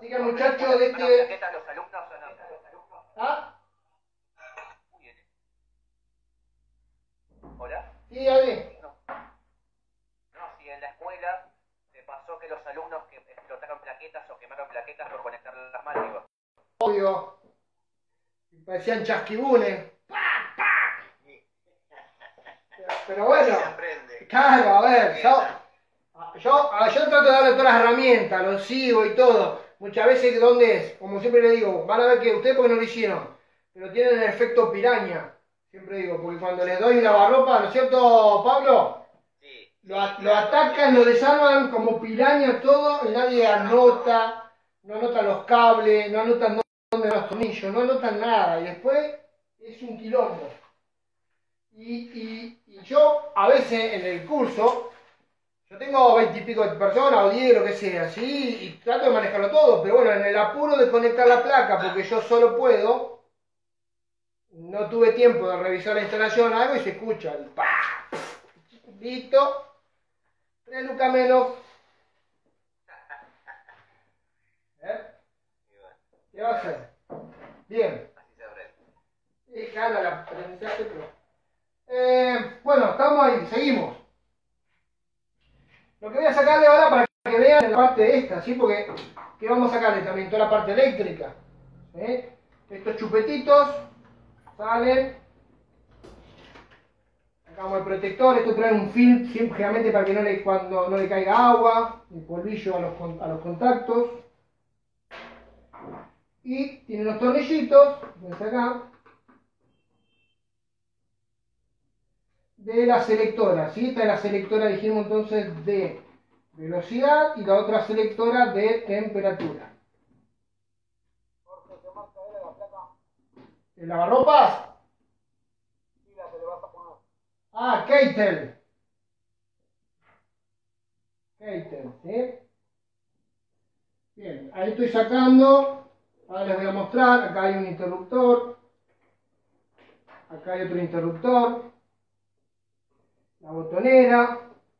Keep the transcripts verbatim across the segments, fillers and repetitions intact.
Así que muchachos de este... los alumnos o no? ¿Ah? Muy bien. ¿Hola? Sí, Ale. No. No, si en la escuela te pasó que los alumnos que explotaron plaquetas o quemaron plaquetas por conectarlas mal, digo. Obvio. Parecían chasquibunes. Pero bueno, claro, a ver, yo, yo, yo trato de darle todas las herramientas, los sigo y todo. Muchas veces, ¿dónde es? Como siempre le digo, van a ver que ustedes porque no lo hicieron, pero tienen el efecto piraña. Siempre digo, porque cuando les doy lavarropa, ¿no es cierto, Pablo? Sí. Lo, lo atacan, lo desarman como piraña todo y nadie anota, no anotan los cables, no anotan dónde van los tornillos, no anotan nada. Y después es un quilombo. Y, y, y yo a veces en el curso, yo tengo veintipico de personas o diez, lo que sea, ¿sí? Y trato de manejarlo todo, pero bueno, en el apuro de conectar la placa, porque yo solo puedo, no tuve tiempo de revisar la instalación, algo y se escucha, el pa, listo, tres lucas menos. ¿Eh? ¿Qué va a hacer? Bien. Así se aprende. Sí, claro, el aprendizaje, pero... Eh, bueno, estamos ahí, seguimos. Lo que voy a sacarle ahora para que vean la parte de esta, ¿sí? Porque que vamos a sacarle también toda la parte eléctrica. ¿Sí? Estos chupetitos salen. Sacamos el protector, esto trae un film, generalmente para que no le, cuando no le caiga agua, el polvillo a los, a los contactos. Y tiene unos tornillitos, ven acá, de la selectora, ¿sí? Esta es la selectora, dijimos entonces, de velocidad y la otra selectora de temperatura. ¿El lavarropas? Sí, la que le vas a poner. Ah, Keitel. Keitel, ¿sí? Bien, ahí estoy sacando. Ahora les voy a mostrar. Acá hay un interruptor. Acá hay otro interruptor. La botonera.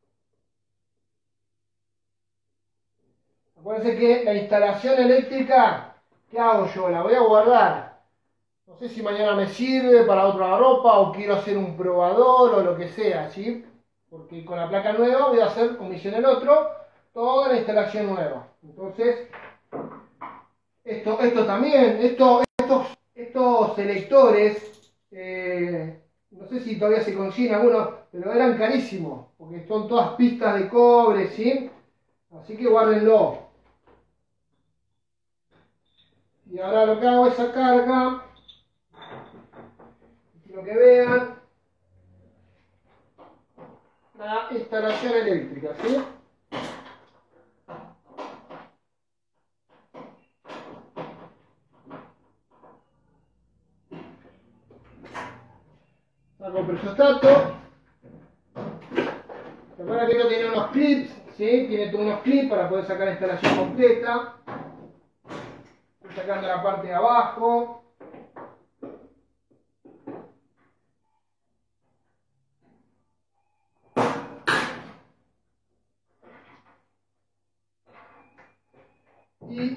Acuérdense que la instalación eléctrica, ¿qué hago yo? La voy a guardar. No sé si mañana me sirve para otra ropa o quiero hacer un probador o lo que sea, ¿sí? Porque con la placa nueva voy a hacer, como hice en el otro, toda la instalación nueva. Entonces, esto, esto también, esto, estos, estos selectores, eh, no sé si todavía se consiguen algunos, pero eran carísimos, porque son todas pistas de cobre, ¿sí? Así que guárdenlo. Y ahora lo que hago es sacar acá, quiero que vean la instalación eléctrica, ¿sí? Saco el presostato. Recuerda que esto tiene unos clips, ¿sí? Tiene todos unos clips para poder sacar la instalación completa. Estoy sacando la parte de abajo. Y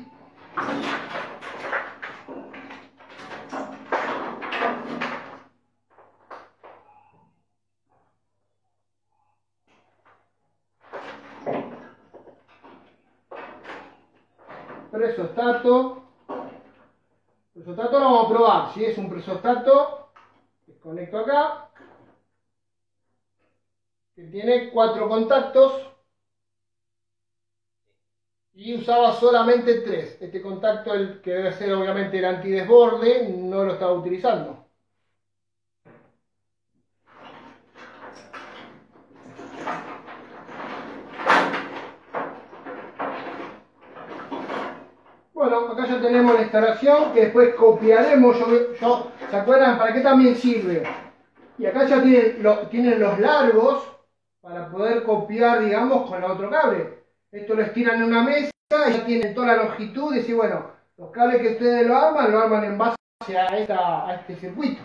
presostato. Presostato lo vamos a probar. Si es un presostato, desconecto acá, que tiene cuatro contactos y usaba solamente tres. Este contacto, el que debe ser obviamente el antidesborde, no lo estaba utilizando. Bueno, acá ya tenemos la instalación que después copiaremos. Yo, yo, ¿se acuerdan para qué también sirve? Y acá ya tienen, lo, tienen los largos para poder copiar, digamos, con el otro cable. Esto lo estiran en una mesa y ya tienen toda la longitud. Y decir, bueno, los cables que ustedes lo arman, lo arman en base a, esta, a este circuito.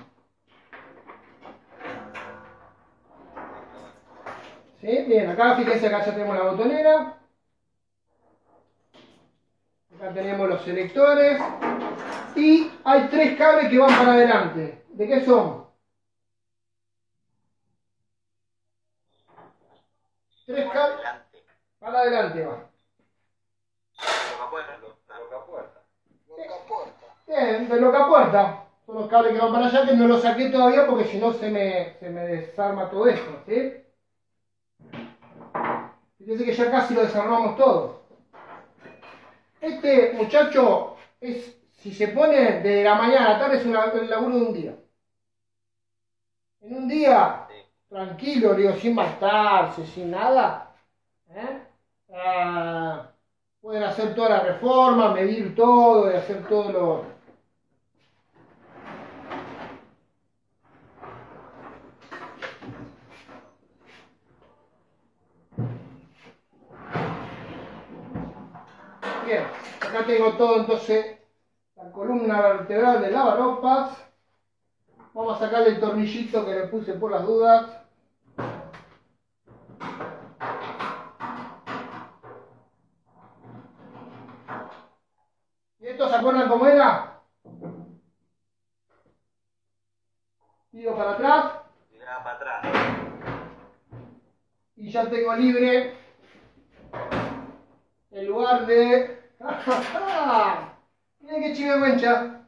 ¿Sí? Bien, acá fíjense, acá ya tenemos la botonera. Acá tenemos los selectores. Y hay tres cables que van para adelante. ¿De qué son? Tres cables. Para adelante va. Bien, de locapuerta. Son los cables que van para allá, que no los saqué todavía porque si no se me, se me desarma todo esto, ¿sí? Fíjense que ya casi lo desarmamos todo. Este muchacho es, si se pone de la mañana a la tarde, es una, el laburo de un día. En un día, tranquilo, digo, sin bastarse, sin nada, ¿eh? Ah, pueden hacer toda la reforma, medir todo y hacer todo lo... Bien, acá tengo todo entonces, la columna vertebral del lavarropas. Vamos a sacarle el tornillito que le puse por las dudas. ¿Y esto se acuerdan cómo era? Tiro para atrás. Tiraba para atrás. Y ya tengo libre el lugar de... Miren qué chivergüencha.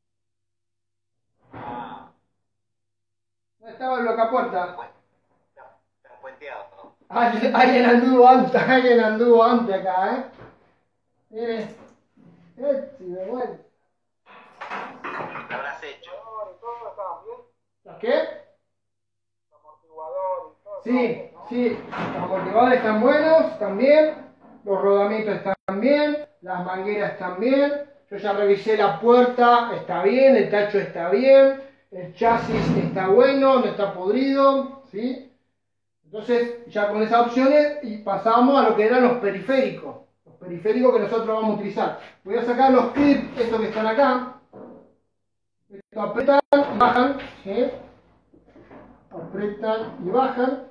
No estaba el blocapuerta. Está puenteado. Alguien, alguien anduvo antes, alguien anduvo antes acá, ¿eh? Miren. Qué chivergüencha. ¿Qué habrás hecho? Todo estaba bien. ¿Las qué? El amortiguador y todo. Sí, sí. Los amortiguadores están buenos, también. Los rodamientos están bien. Las mangueras están bien. Yo ya revisé la puerta, está bien. El tacho está bien. El chasis está bueno, no está podrido, ¿sí? Entonces, ya con esas opciones y pasamos a lo que eran los periféricos. Los periféricos que nosotros vamos a utilizar. Voy a sacar los clips, estos que están acá. Estos apretan y bajan, ¿sí? Apretan y bajan.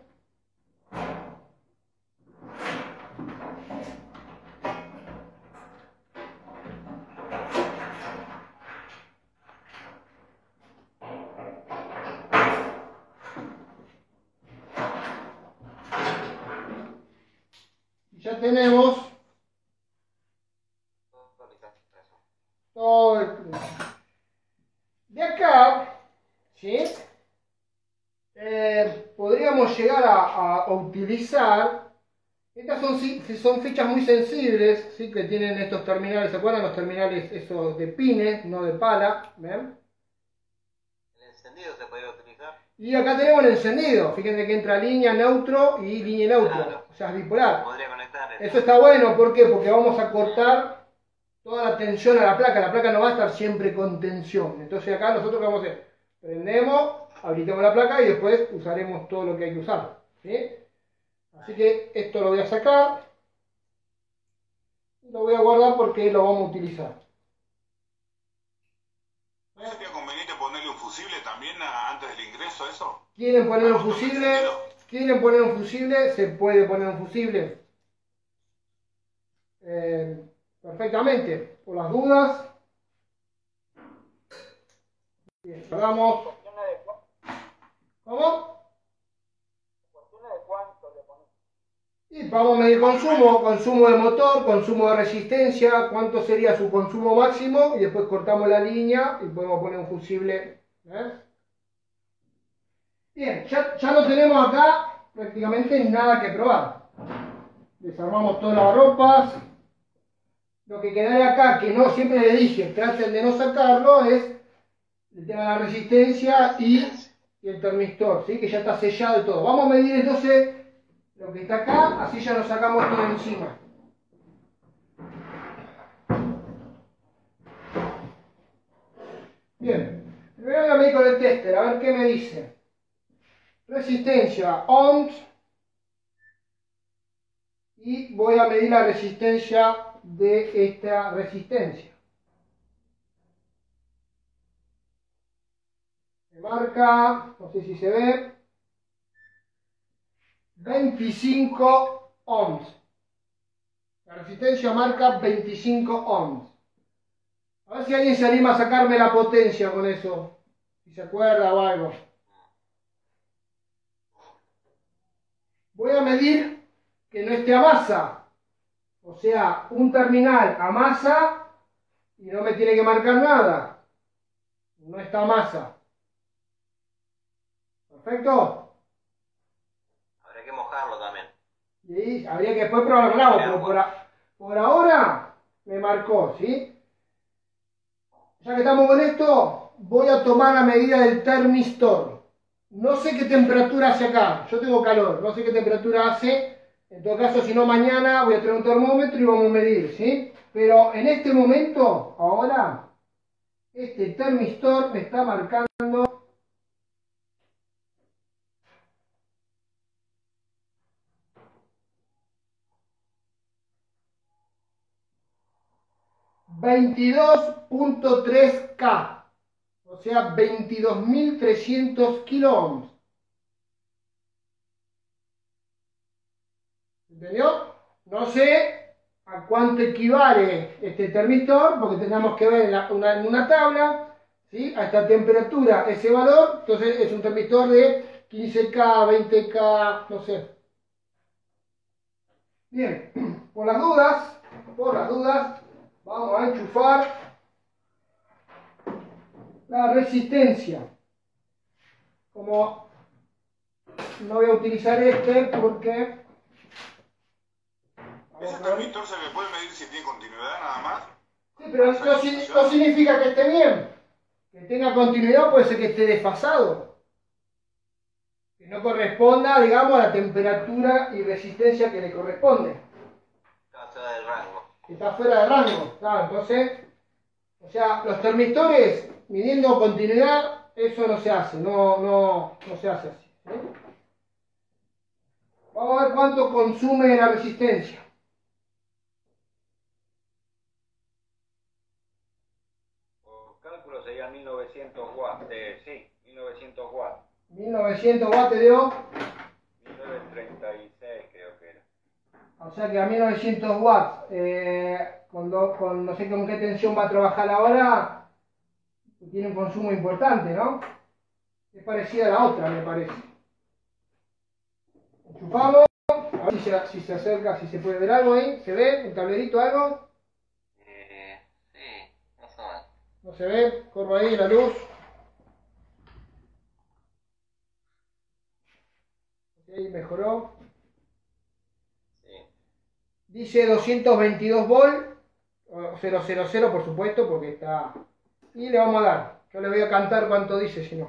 Ya tenemos todo el... De acá, ¿sí? Eh, podríamos llegar a, a utilizar, estas son, son fichas muy sensibles, ¿sí? Que tienen estos terminales, ¿se acuerdan? Los terminales esos de pines, no de pala, ¿ven? ¿El encendido se podría utilizar? Y acá tenemos el encendido, fíjense que entra línea, neutro y línea neutro, Claro. o sea, es bipolar. Podría conectar. Eso está bueno, ¿por qué? Porque vamos a cortar toda la tensión a la placa, la placa no va a estar siempre con tensión. Entonces acá nosotros ¿qué vamos a hacer? Prendemos, habilitamos la placa y después usaremos todo lo que hay que usar, ¿sí? Así que esto lo voy a sacar y lo voy a guardar porque lo vamos a utilizar. ¿No sería conveniente ponerle un fusible también a- antes del ingreso a eso? ¿Quieren poner un fusible? ¿Quieren poner un fusible? Se puede poner un fusible. Eh, perfectamente. Por las dudas. Bien, cerramos. Cuestiones de, cu- ¿Cómo? cuestiones de cuánto le pones. Y vamos a medir consumo, consumo de motor, consumo de resistencia, cuánto sería su consumo máximo y después cortamos la línea y podemos poner un fusible. ¿Eh? Bien, ya, ya no tenemos acá prácticamente nada que probar. Desarmamos todas las ropas. Lo que quedaría acá, que no siempre les dije, traten de no sacarlo, es el tema de la resistencia y, y el termistor, ¿sí? Que ya está sellado y todo. Vamos a medir entonces lo que está acá, así ya lo sacamos todo encima. Bien, primero voy a medir con el tester, a ver qué me dice. Resistencia, ohms. Y voy a medir la resistencia de esta resistencia. Me marca, no sé si se ve, veinticinco ohms. La resistencia marca veinticinco ohms. A ver si alguien se anima a sacarme la potencia con eso. Si se acuerda o algo. Voy a medir que no esté a masa. O sea, un terminal a masa y no me tiene que marcar nada. No está a masa. ¿Perfecto? Habría que mojarlo también. Y habría que después probarlo, pero por, a, por ahora me marcó, ¿sí? Ya que estamos con esto, voy a tomar la medida del termistor. No sé qué temperatura hace acá, yo tengo calor, no sé qué temperatura hace. En todo caso, si no, mañana voy a traer un termómetro y vamos a medir, ¿sí? Pero en este momento, ahora, este termistor me está marcando veintidós punto tres K, o sea, veintidós mil trescientos kiloohms. ¿Entendió? No sé a cuánto equivale este termistor, porque tenemos que ver en, la, una, en una tabla, ¿sí? A esta temperatura, ese valor, entonces es un termistor de quince K, veinte K, no sé. Bien, por las dudas, por las dudas, vamos a enchufar la resistencia. Como no voy a utilizar este porque... ¿Ese termistor se le puede medir si tiene continuidad nada más? Sí, pero no, no significa que esté bien. Que tenga continuidad puede ser que esté desfasado. Que no corresponda, digamos, a la temperatura y resistencia que le corresponde. Está fuera del rango. Está fuera de rango. Claro, entonces, o sea, los termistores midiendo continuidad, eso no se hace, no, no, no se hace así. ¿Sí? Vamos a ver cuánto consume la resistencia. Por cálculo serían mil novecientos watts, eh, sí, mil novecientos watts. mil novecientos watts te dio. mil novecientos treinta y seis creo que era. O sea que a mil novecientos watts, eh, con, do, con no sé con qué tensión va a trabajar ahora, tiene un consumo importante, ¿no? Es parecida a la otra, me parece. Enchufamos, a ver si se, si se acerca, si se puede ver algo ahí. ¿Se ve? ¿Un tablerito algo? Eh, sí, más o menos. ¿No se ve? Corro ahí la luz. Ok, mejoró. Sí. Dice doscientos veintidós volts, cero cero cero por supuesto, porque está... Y le vamos a dar. Yo le voy a cantar cuánto dice, si no.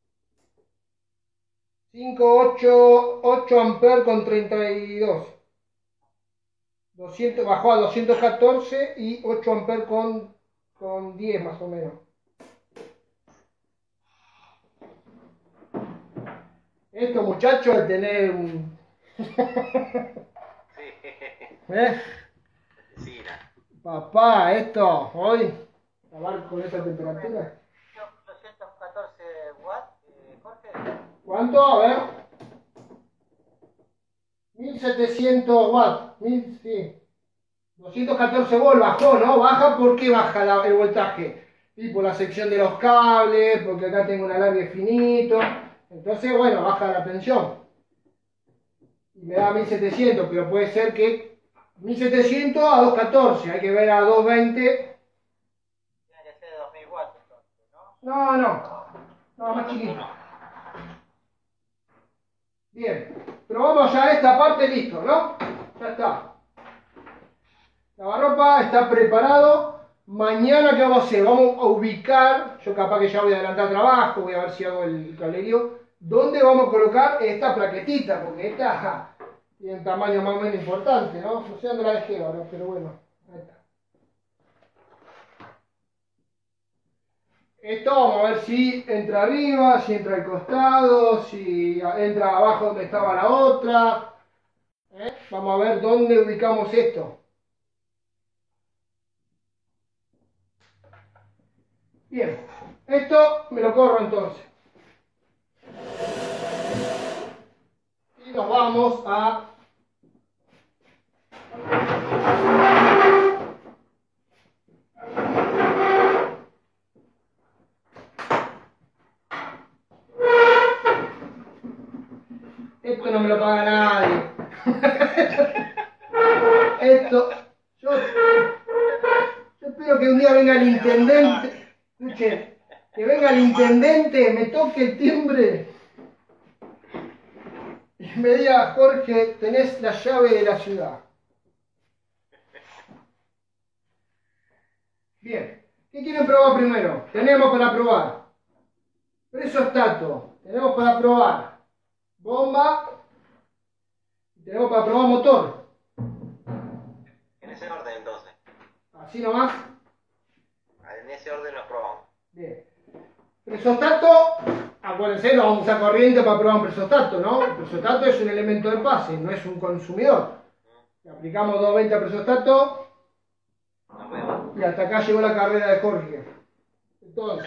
cinco, ocho, ocho amperes con treinta y dos. doscientos, bajó a doscientos catorce y ocho amperes con, con diez más o menos. Esto, muchachos, de tener un... Sí. ¿Eh? Vecina. Papá, esto, hoy, trabajar con esta temperatura. doscientos catorce watts, eh, Jorge. ¿Cuánto? A ver. mil setecientos watts. mil, sí. doscientos catorce volts bajó, ¿no? Baja, ¿por qué baja la, el voltaje? Y por la sección de los cables, porque acá tengo un alargue finito. Entonces, bueno, baja la tensión. Y me da mil setecientos, pero puede ser que mil setecientos a doscientos catorce. Hay que ver a doscientos veinte. Tiene que ser de dos mil watts entonces, ¿no? No, no. No, más chiquito. Bien. Probamos ya esta parte, listo, ¿no? Ya está. Lavarropa está preparado. Mañana, ¿qué vamos a hacer? Vamos a ubicar, yo capaz que ya voy a adelantar trabajo, voy a ver si hago el cablerío, ¿dónde vamos a colocar esta plaquetita? Porque esta ja, tiene un tamaño más o menos importante, ¿no? No sé dónde la dejé ahora, pero bueno, ahí está. Esto vamos a ver si entra arriba, si entra al costado, si entra abajo donde estaba la otra. ¿Eh? Vamos a ver dónde ubicamos esto. Bien, esto me lo corro entonces. Y nos vamos a Esto no me lo paga nadie. Esto, yo, yo espero que un día venga el intendente, escuchen, que venga el intendente, me toque el timbre y me diga, Jorge, tenés la llave de la ciudad. Bien, ¿qué quieren probar primero? Tenemos para probar presostato, tenemos para probar bomba, y tenemos para probar motor. En ese orden entonces. Así nomás. En ese orden los probamos. Bien. Presostato, acuérdense, no vamos a usar corriente para probar un presostato, ¿no? El presostato es un elemento de pase, no es un consumidor. Le aplicamos doscientos veinte a presostato Nos vemos. y hasta acá llegó la carrera de Jorge. Entonces,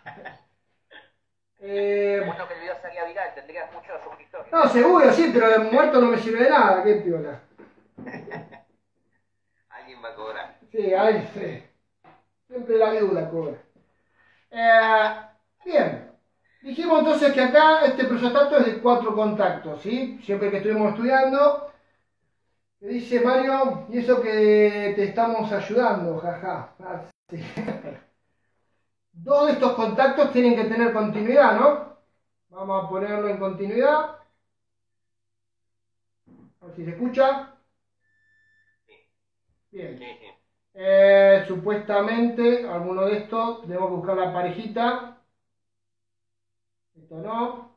eh, Bueno, que el video salía viral, tendrías muchos suscriptores. no, seguro, sí, pero de muerto no me sirve de nada, qué piola. Alguien va a cobrar. Sí, ahí sí. Siempre la viuda cobra. Eh, bien. Dijimos entonces que acá este presostato es de cuatro contactos, ¿sí? Siempre que estuvimos estudiando, me dice Mario, y eso que te estamos ayudando, jaja. Ah, sí. Dos de estos contactos tienen que tener continuidad, ¿no? Vamos a ponerlo en continuidad. A ver si se escucha. Bien. Sí, sí. Eh, supuestamente, alguno de estos, tenemos que buscar la parejita. Esto no.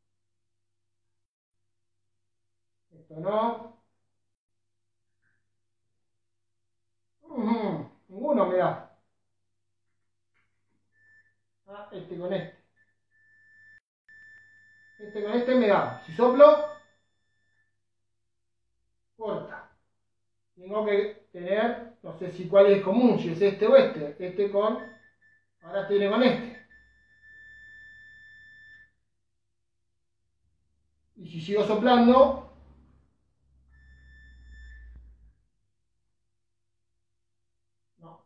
Esto no. Ujú, ninguno me da. Ah, este con este. Este con este me da. Si soplo, corta. Tengo que tener, no sé si cuál es común, si es este o este. Este con, ahora tiene con este. Y si sigo soplando, no.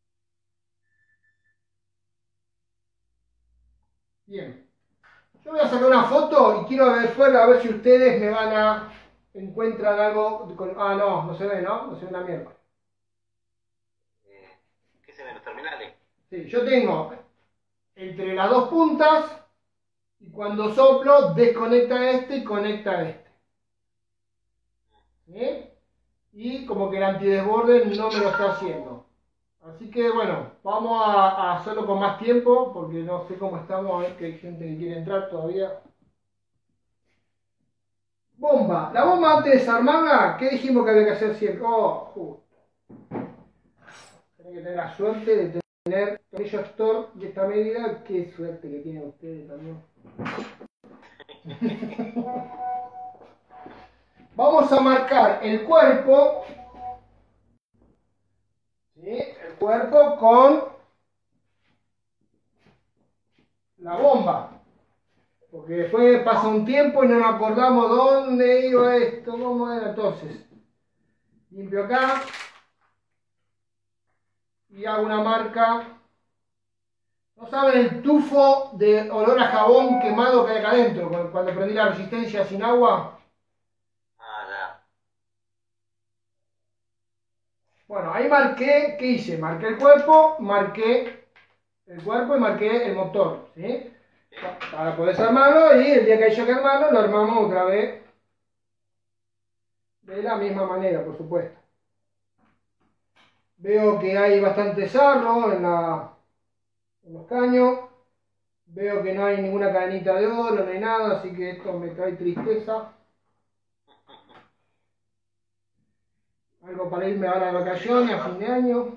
Bien. Yo voy a sacar una foto y quiero ver fuera a ver si ustedes me van a encuentran algo con, ah no, no se ve, ¿no? No se ve una mierda. Eh, ¿Qué se ven los terminales? Sí, yo tengo entre las dos puntas y cuando soplo desconecta este y conecta este. ¿Sí? Y como que el antidesborde no me lo está haciendo. Así que bueno, vamos a, a hacerlo con más tiempo porque no sé cómo estamos, a ver que hay gente que quiere entrar todavía. Bomba. La bomba antes de desarmarla, ¿qué dijimos que había que hacer siempre? Oh, justo. Tienen que tener la suerte de tener tornillos Thor de esta medida. Qué suerte que tienen ustedes también. Vamos a marcar el cuerpo. ¿Sí? El cuerpo con la bomba. Porque después pasa un tiempo y no nos acordamos dónde iba esto, cómo era. Entonces, limpio acá y hago una marca. ¿No saben el tufo de olor a jabón quemado que hay acá adentro? Cuando prendí la resistencia sin agua. Ah, ya. Bueno, ahí marqué, ¿qué hice? Marqué el cuerpo, marqué el cuerpo y marqué el motor, ¿sí? Para poder armarlo y el día que haya que armarlo lo armamos otra vez de la misma manera, por supuesto. Veo que hay bastante sarro en, la, en los caños, veo que no hay ninguna cadenita de oro, no hay nada, así que esto me trae tristeza. Algo para irme ahora de vacaciones a fin de año.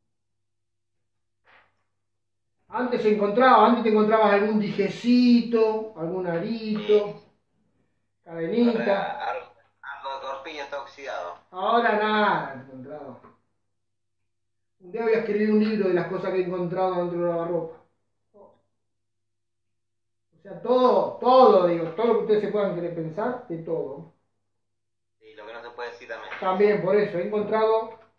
Antes se encontraba, antes te encontrabas algún dijecito, algún arito, cadenita. Ahora, algo, algo de corpiño está oxidado. Ahora nada he encontrado. Un día voy a escribir un libro de las cosas que he encontrado dentro de la lavarropa. O sea, todo, todo, digo, todo lo que ustedes se puedan querer pensar, de todo. Y lo que no se puede decir también. También por eso, he encontrado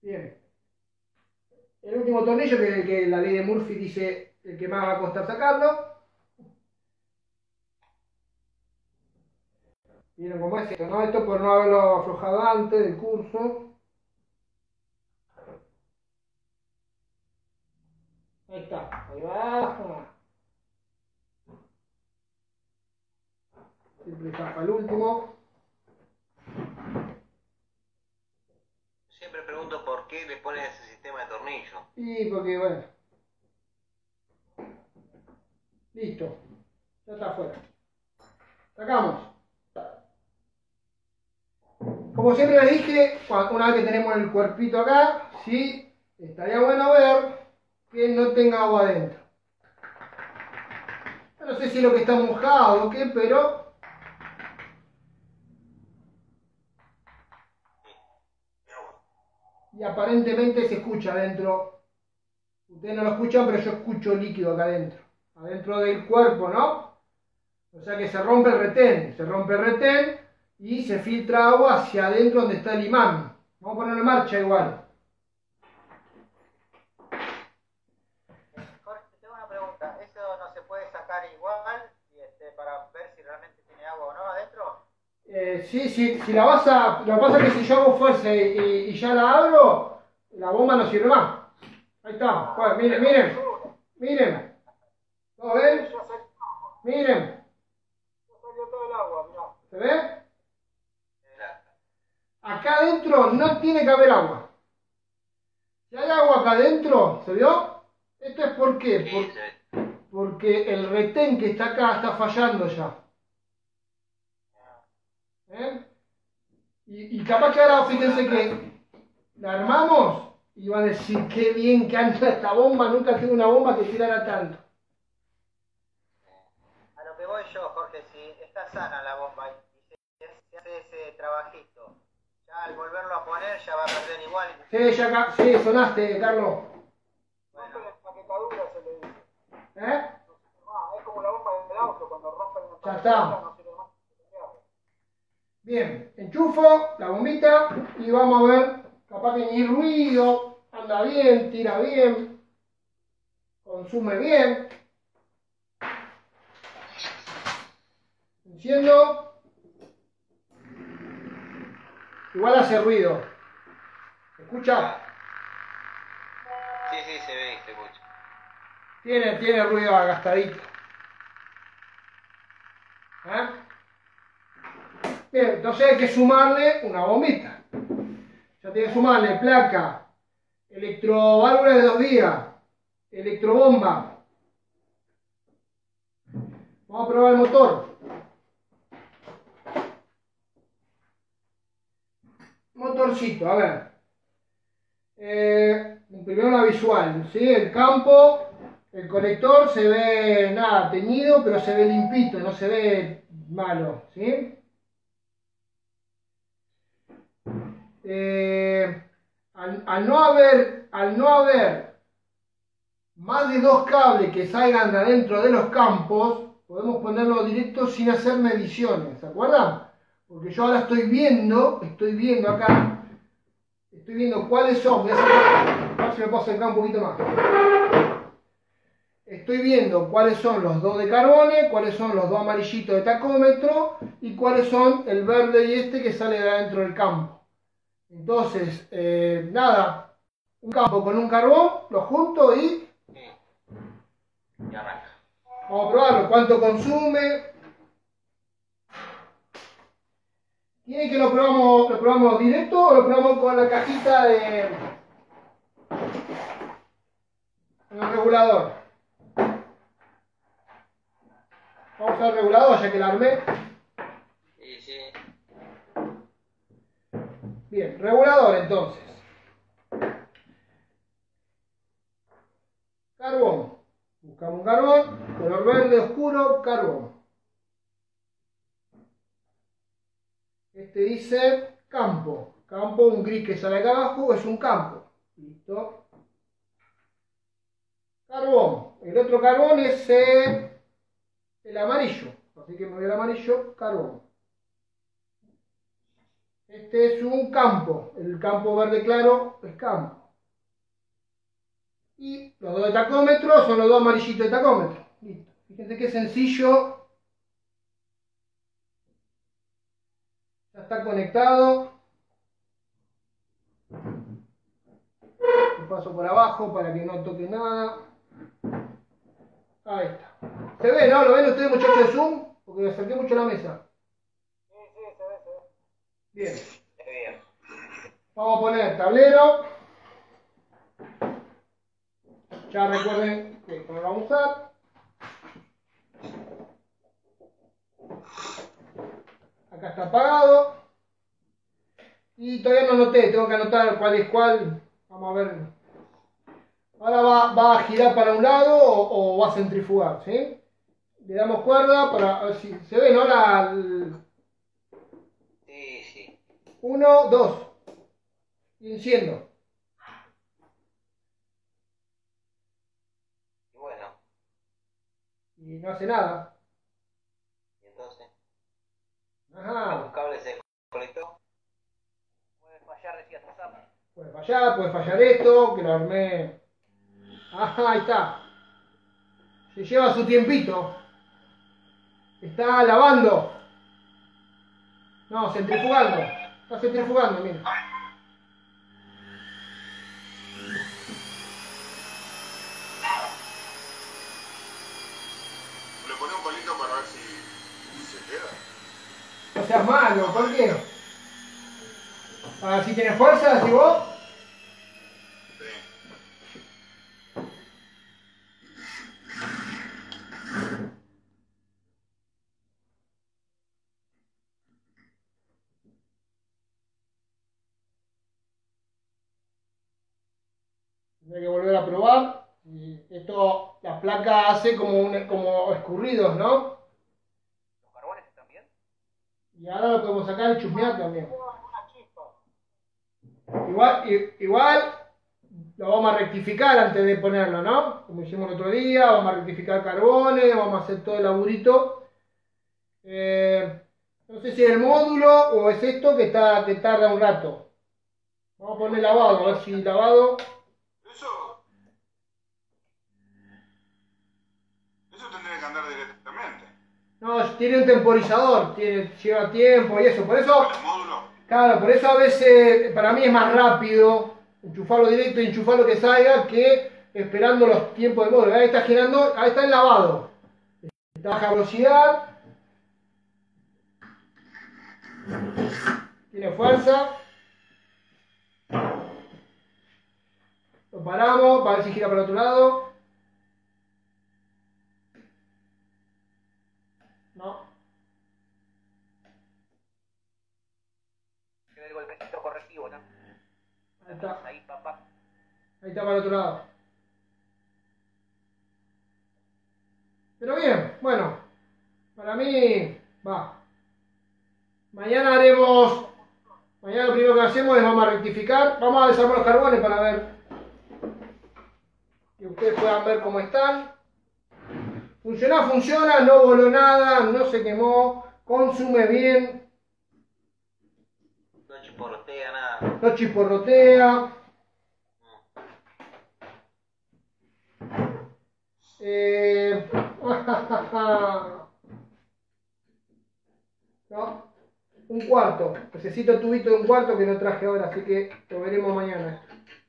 Bien. El último tornillo, que es el que la ley de Murphy dice el que más va a costar sacarlo. Miren cómo es esto, ¿no? Esto por no haberlo aflojado antes del curso. Ahí está, ahí va. Siempre zapa el último. Siempre pregunto por qué le ponen ese sistema de tornillo. Y porque, bueno. Listo. Ya está afuera. Sacamos. Como siempre les dije, una vez que tenemos el cuerpito acá, sí, estaría bueno ver que no tenga agua adentro. No sé si es lo que está mojado o qué, pero y aparentemente se escucha adentro. Ustedes no lo escuchan, pero yo escucho líquido acá adentro. Adentro del cuerpo, ¿no? O sea que se rompe el retén. Se rompe el retén y se filtra agua hacia adentro donde está el imán. Vamos a ponerlo en marcha igual. Jorge, tengo una pregunta. ¿Eso no se puede sacar igual y este, para ver si realmente tiene agua o no adentro? Eh, sí, sí, si la vas a... Lo que pasa es que si yo hago fuerza y, y ya la abro, la bomba no sirve más. Ahí está. Bueno, miren, miren. Miren. ¿Todo ven? Miren. ¿Se ve? Acá adentro no tiene que haber agua. Si hay agua acá adentro, ¿se vio? Esto es por qué. Por, porque el retén que está acá está fallando ya. ¿Eh? Y, y capaz que ahora, fíjense que la armamos y va a decir qué bien que anda esta bomba, nunca tuve una bomba que tirara tanto. A lo que voy yo, Jorge, si está sana la bomba y se hace ese trabajito, ya al volverlo a poner ya va a perder igual. Sí, ya acá, sí, sonaste, Carlos. Bueno, Paquetadura se le dice. ¿Eh? Ah, es como la bomba del auto, cuando rompen una Ya está. no sirve más que cambiarla. Bien, enchufo la bombita y vamos a ver, capaz que ni ruido, anda bien, tira bien, consume bien. Enciendo. Igual hace ruido. ¿Se escucha? sí, sí, se ve y se escucha. Tiene, tiene ruido agastadito. ¿Eh? Bien, entonces hay que sumarle una bombita. Ya tiene que sumarle placa, electroválvula de dos vías, electrobomba. Vamos a probar el motor. Motorcito, a ver. Eh, primero la visual, ¿sí? El campo, el conector se ve nada teñido, pero se ve limpito, no se ve malo, ¿sí? Eh, al, al no haber, al no haber más de dos cables que salgan de adentro de los campos, podemos ponerlo directo sin hacer mediciones, ¿se acuerdan? Porque yo ahora estoy viendo, estoy viendo acá, estoy viendo cuáles son, voy a hacer, a ver si me puedo acercar un poquito más. Estoy viendo cuáles son los dos de carbones, cuáles son los dos amarillitos de tacómetro y cuáles son el verde y este que sale de adentro del campo. Entonces, eh, nada, un campo con un carbón, lo junto y... Y arranca. Vamos a probarlo, cuánto consume. ¿Quiere que lo probamos, lo probamos directo o lo probamos con la cajita de... con el regulador? Vamos al regulador ya que la armé. Sí, sí. Bien, regulador entonces. Carbón. Buscamos un carbón, color verde oscuro, carbón. Este dice campo. Campo, un gris que sale acá abajo, es un campo. Listo. Carbón. El otro carbón es eh, el amarillo. Así que me voy al amarillo, carbón. Este es un campo. El campo verde claro es campo. Y los dos de tacómetro son los dos amarillitos de tacómetro. Listo. Fíjense qué sencillo. Ya está conectado. Lo paso por abajo para que no toque nada. Ahí está. ¿Se ve, no? ¿Lo ven ustedes, muchachos de Zoom? Porque me acerqué mucho a la mesa. Sí, sí, se ve, se ve. Bien. Está bien. Vamos a poner tablero. Ya recuerden que no lo vamos a usar. Acá está apagado. Y todavía no anoté, tengo que anotar cuál es cuál. Vamos a ver. Ahora va, va a girar para un lado o, o va a centrifugar, ¿sí? Le damos cuerda para ver si se ve, ¿no? La, el... Sí, sí. Uno, dos. Y enciendo. Y bueno, Y no hace nada. y entonces, Ajá. un cable se conectó. Puede fallar, decía tu zap. Puede fallar, puede fallar esto, que lo armé. Ajá, ahí está. Se lleva su tiempito. Está lavando. No, centrifugando. Está centrifugando, mira. Le pone un palito para ver si, si se queda. No seas malo, ¿por qué? Ah, si tienes fuerza, si vos. Sí. Tendré que volver a probar. Y esto, la placa hace como, un, como escurridos, ¿no? ¿Los carbones están bien? Y ahora lo podemos sacar y chusmear también. Una chispa. Igual, i- igual lo vamos a rectificar antes de ponerlo, ¿no? Como hicimos el otro día, vamos a rectificar carbones, vamos a hacer todo el laburito. Eh, no sé si es el módulo o es esto que, está, que tarda un rato. Vamos a poner lavado, a ver si lavado. Eso. Eso tendría que andar directamente. No, tiene un temporizador, tiene, lleva tiempo y eso. Por eso, Con el módulo. claro, por eso a veces para mí es más rápido enchufarlo directo y enchufarlo que salga que esperando los tiempos de módulo. Ahí está girando, ahí está el lavado. Está a baja velocidad. Tiene fuerza. Lo paramos para ver si gira para el otro lado. No. Queda el golpecito correctivo, ¿no? Ahí está. Ahí, papá. Ahí está para el otro lado. Pero bien, bueno. Para mí, va. Mañana haremos. Mañana lo primero que hacemos es vamos a rectificar. Vamos a desarmar los carbones para ver. Que ustedes puedan ver cómo están. Funciona, funciona, no voló nada, no se quemó, consume bien, No chisporrotea nada. no chisporrotea. Eh... no, un cuarto. Necesito tubito de un cuarto que no traje ahora, así que lo veremos mañana.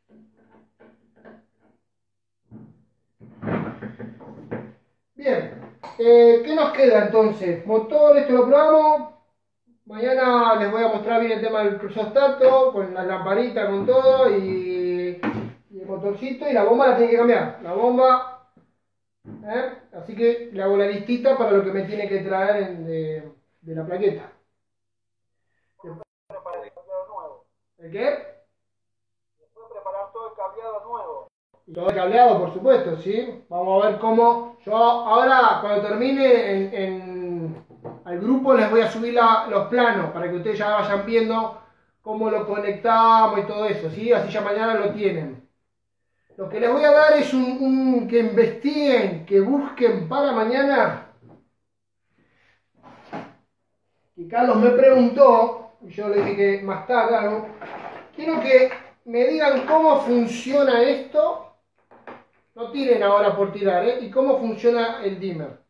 Bien, eh, ¿qué nos queda entonces? Motor, esto lo probamos. Mañana les voy a mostrar bien el tema del cruzostato, con la lamparita, con todo, y, y el motorcito, y la bomba la tiene que cambiar. La bomba, ¿eh? Así que le hago la listita para lo que me tiene que traer en- de, de la plaqueta. Preparar el cableado nuevo. ¿El qué? Después preparar todo el cableado nuevo. Y todo el cableado, por supuesto, ¿sí? Vamos a ver cómo... Yo ahora, cuando termine, en, en- al grupo les voy a subir la- los planos para que ustedes ya vayan viendo cómo lo conectamos y todo eso, ¿sí? Así ya mañana lo tienen. Lo que les voy a dar es un, un- que investiguen, que busquen para mañana. Que Carlos me preguntó y yo le dije que más tarde algo, quiero que me digan cómo funciona esto, no tiren ahora por tirar, ¿eh? Y cómo funciona el dimmer.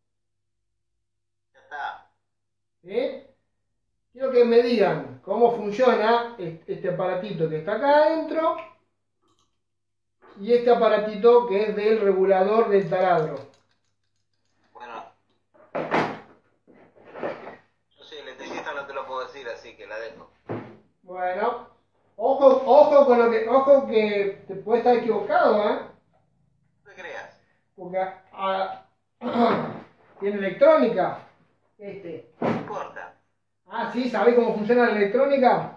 Ya está. ¿Sí? Quiero que me digan cómo funciona este aparatito que está acá adentro y este aparatito que es del regulador del taladro. Bueno, yo soy electricista, no te lo puedo decir, así que la dejo. Bueno, ojo, ojo con lo que, ojo que te puede estar equivocado, ¿eh? No te creas. Porque ah, tiene electrónica este. No importa. Ah, sí, ¿sabés cómo funciona la electrónica?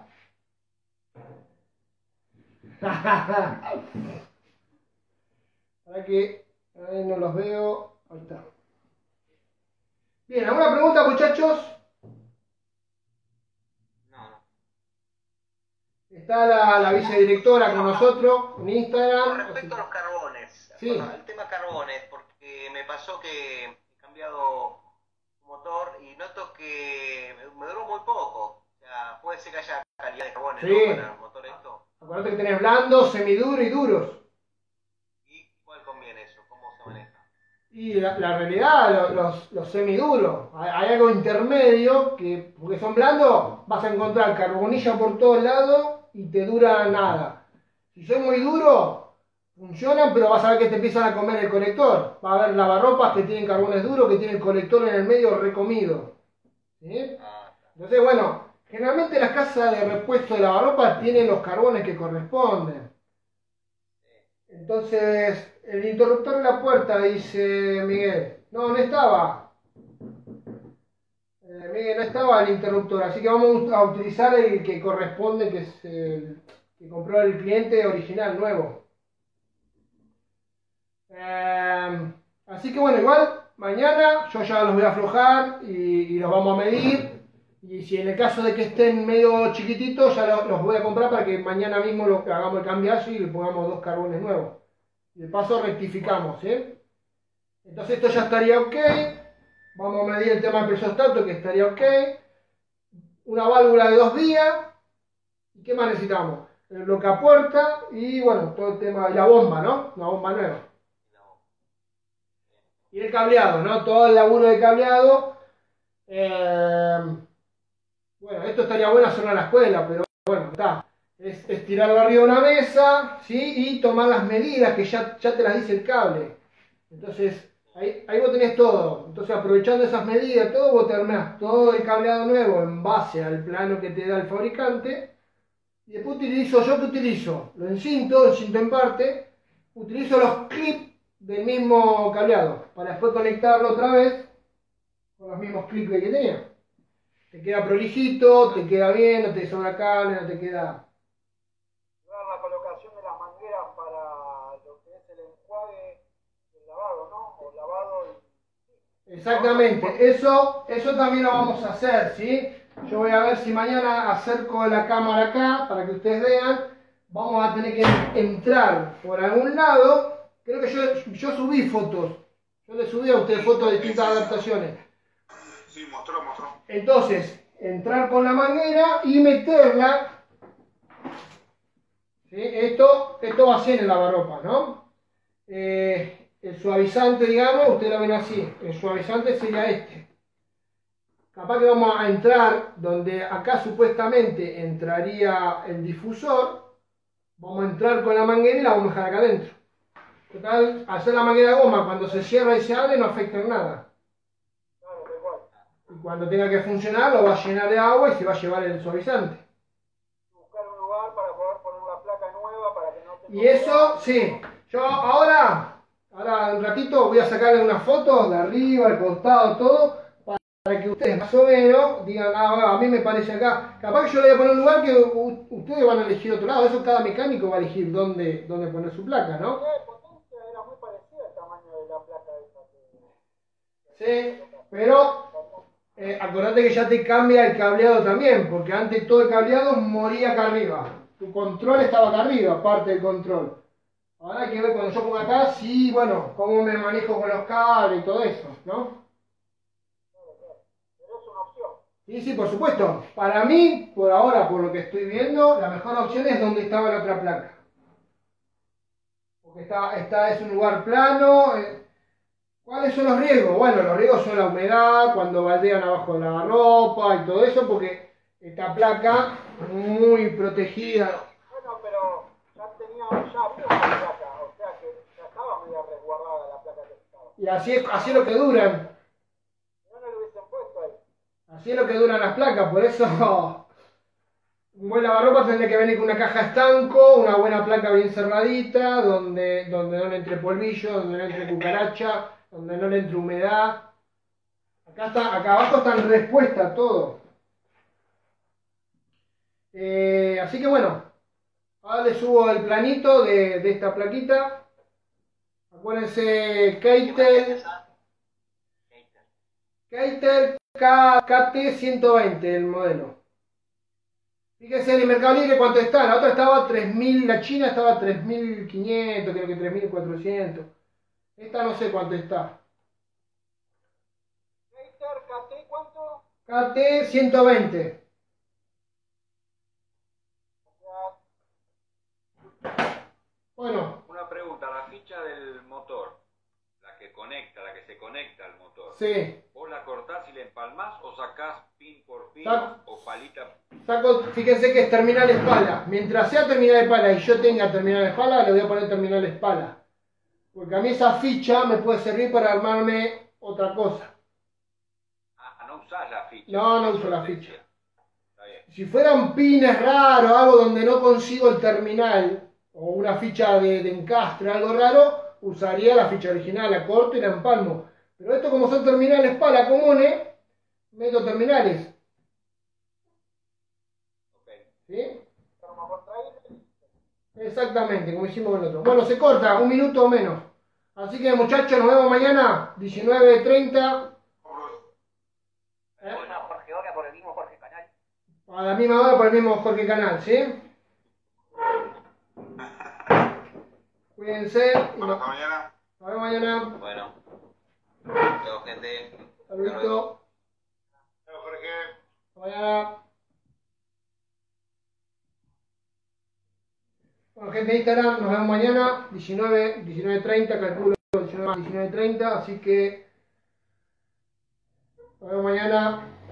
Para que a ver, no los veo. Ahí está. Bien, ¿alguna pregunta, muchachos? No, no. Está la, la vicedirectora con nosotros en Instagram. Con respecto a los carbones, Sí. bueno, el tema carbones, porque me pasó que he cambiado motor y noto que me, me duró muy poco. O sea, puede ser que haya calidad de carbones, Sí. ¿no? Para el motor esto. Acuérdate que tenés blandos, semiduros y duros. ¿Y cuál conviene eso? ¿Cómo se maneja? Y la, la realidad, los, los, los semiduros, hay, hay algo intermedio que, porque son blandos, vas a encontrar carbonilla por todos lados y te dura nada. Si son muy duros, funcionan, pero vas a ver que te empiezan a comer el colector. Va a haber lavarropas que tienen carbones duros, que tienen el colector en el medio recomido. ¿Sí? Ah, Entonces, bueno, generalmente las casas de repuesto de lavarropas tienen los carbones que corresponden. Entonces, el interruptor de la puerta, dice Miguel. No, no estaba. Eh, Miguel, no estaba el interruptor, así que vamos a utilizar el que corresponde, que es el que compró el cliente original, nuevo. Eh, así que bueno, igual, mañana yo ya los voy a aflojar y, y los vamos a medir. Y si en el caso de que estén medio chiquititos, ya los, los voy a comprar para que mañana mismo lo, hagamos el cambiazo y le pongamos dos carbones nuevos. Y de paso rectificamos, ¿eh? Entonces esto ya estaría ok. Vamos a medir el tema del presostato, que estaría ok. Una válvula de dos vías. ¿Y qué más necesitamos? El bloqueapuerta y bueno, todo el tema de la bomba, ¿no? Una bomba nueva. Y el cableado, ¿no? Todo el laburo de cableado. Eh, bueno, esto estaría bueno hacerlo en la escuela, pero bueno, está. Es, es tirarlo arriba de una mesa, ¿sí? Y tomar las medidas que ya, ya te las dice el cable. Entonces, ahí, ahí vos tenés todo. Entonces, aprovechando esas medidas, todo, vos te armás todo el cableado nuevo en base al plano que te da el fabricante. Y después utilizo, ¿yo qué utilizo? Lo encinto, encinto en parte. Utilizo los clips del mismo cableado para después conectarlo otra vez con los mismos clips que tenía. Te queda prolijito, te queda bien, no te sobra cable, no te queda... La colocación de las mangueras para lo que es el enjuague del lavado, ¿no? O lavado y... Exactamente, eso, eso también lo vamos a hacer, ¿sí? Yo voy a ver si mañana acerco la cámara acá para que ustedes vean. Vamos a tener que entrar por algún lado. Creo que yo, yo subí fotos. Yo les subí a ustedes fotos de distintas adaptaciones. Sí, mostró, mostró. Entonces, entrar con la manguera y meterla. ¿Sí? Esto, esto va así en el lavarropas, ¿no? Eh, el suavizante, digamos, ustedes lo ven así. El suavizante sería este. Capaz que vamos a entrar donde acá supuestamente entraría el difusor. Vamos a entrar con la manguera y la vamos a dejar acá adentro. Total, hacer la manguera de goma cuando se cierra y se abre no afecta en nada. Claro, da igual. Y cuando tenga que funcionar lo va a llenar de agua y se va a llevar el suavizante. Buscar un lugar para poder poner una placa nueva para que no te... Y eso, sí. Yo ahora, ahora un ratito voy a sacarle unas fotos de arriba, al costado, todo. Para que ustedes más o menos digan, ah, a mí me parece acá. Capaz que yo le voy a poner un lugar que u- ustedes van a elegir otro lado. Eso cada mecánico va a elegir dónde, dónde poner su placa, ¿no? La de potencia era muy parecida al tamaño de la placa esa. Que... Sí, pero eh, acordate que ya te cambia el cableado también, porque antes todo el cableado moría acá arriba. Tu control estaba acá arriba, parte del control. Ahora hay que ver cuando yo ponga acá, sí, bueno, cómo me manejo con los cables y todo eso, ¿no? Pero es una opción. Sí, sí, por supuesto. Para mí, por ahora, por lo que estoy viendo, la mejor opción es donde estaba la otra placa. Porque está, está, es un lugar plano. Eh, ¿Cuáles son los riesgos? Bueno, los riesgos son la humedad, cuando baldean abajo de la ropa y todo eso, porque esta placa muy protegida. Bueno, pero ya tenía, ya había una placa, o sea que ya estaba media resguardada la placa que estaba. Y así es, así es lo que duran. No, no lo hubiesen puesto ahí. Así es lo que duran las placas, por eso un buen lavarropa tendría que venir con una caja estanco, una buena placa bien cerradita, donde, donde no le entre polvillo, donde no le entre cucaracha, donde no le entre humedad. Acá, está, acá abajo están respuestas todo. Eh, así que bueno, ahora les subo el planito de, de esta plaquita. Acuérdense, Keitel, Keitel K T ciento veinte el modelo. Fíjense en el Mercado Libre cuánto está. La otra estaba tres mil, la China estaba tres mil quinientos, creo que tres mil cuatrocientos. Esta no sé cuánto está. Gator, K T, ¿cuánto? K T ciento veinte. O sea, Bueno, Una pregunta, la ficha del motor, la que conecta, la que se conecta al motor, sí. ¿vos la cortás y la empalmás o sacás pin por pin Sac- o palita? Saco, fíjense que es terminal espala. Mientras sea terminal espala y yo tenga terminal espala, le voy a poner terminal espala. Porque a mí esa ficha me puede servir para armarme otra cosa. Ah, no usás la ficha. No, no uso la ficha. Está bien. Si fueran pines raros, algo donde no consigo el terminal, o una ficha de, de encastre, algo raro, usaría la ficha original, la corto y la empalmo. Pero esto como son terminales pala comunes, meto terminales. Ok. ¿Sí? vamos a contraer. Exactamente, como hicimos con el otro. Bueno, se corta, un minuto o menos. Así que muchachos, nos vemos mañana, diecinueve treinta. ¿Eh? Bueno, Jorge Hora por el mismo Jorge Canal. A la misma hora por el mismo Jorge Canal, ¿sí? Cuídense y Bueno, nos, hasta mañana. nos vemos mañana. Bueno, chao gente. Hasta luego. Saludito. Chao, Jorge. Hasta mañana. Bueno, gente de Instagram, nos vemos mañana, diecinueve, diecinueve treinta, calculo diecinueve, diecinueve treinta, así que nos vemos mañana.